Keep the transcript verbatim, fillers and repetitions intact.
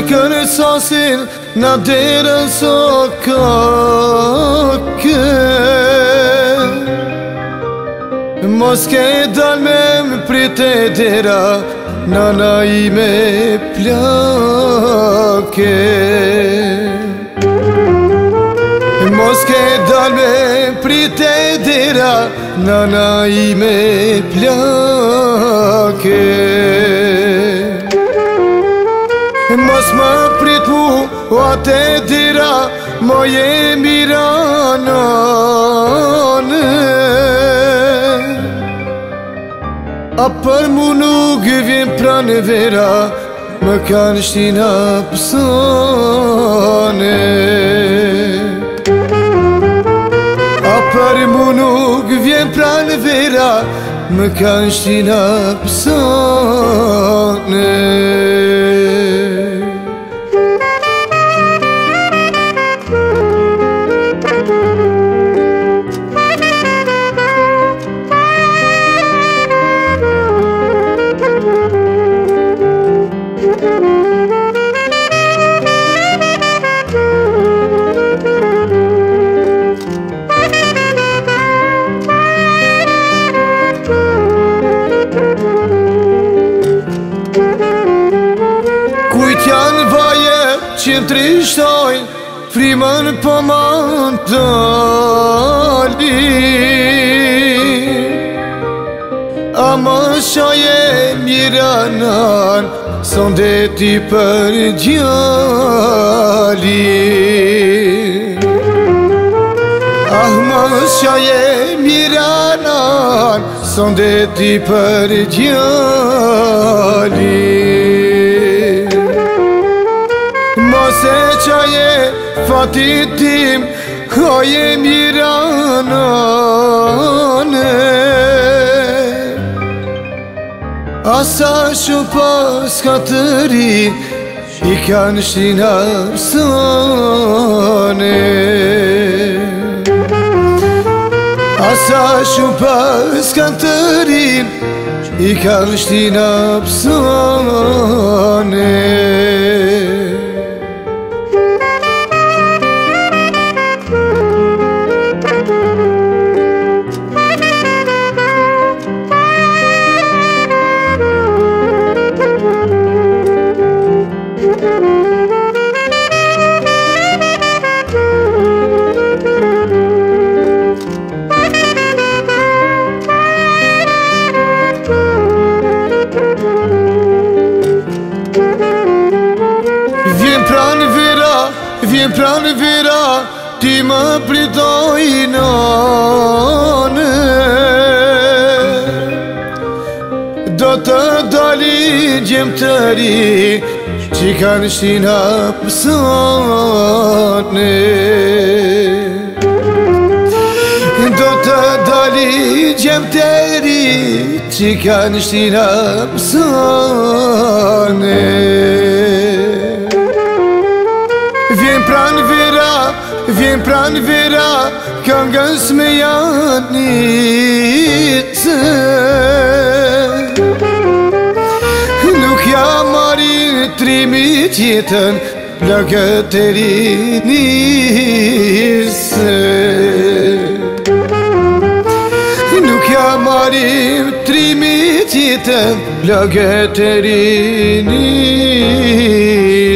Kërë sasin në derën sokake, mos ke dal me më prite dera, nana ime plake. Mos ke dal me prite dera, nana ime plake. Mos më prit mu, o atë dira, mo je miranane. A për mu nuk vjen pranë vera, më kanë shtina pësane. A për mu nuk vjen pranë vera, më kanë shtina pësane. Kujt janë vaje që më trishtojnë, frimën po më ndalin. A më shaje miranan, son dhe ti për gjallin. Ah më shaje miranan, son dhe ti për gjallin. Mos e qaje fatit tim, hoje miranane. Asa shumë pas ka të ri, i kanë shtina pësane. Asa shumë pas ka të ri, i kanë shtina pësane. Vjen pranë vera, vjen pranë vera, ti më pritoj nane. Do të dali gjem të ri, që kanë shtina pësane. Do të dali gjem të ri, që kanë shtina pësane. Vjen pranë vera, vjen pranë vera, këngës me janë nitë. Nuk ja marin trimi tjetën, plakët e rinisë. Nuk ja marin trimi tjetën, plakët e rinisë.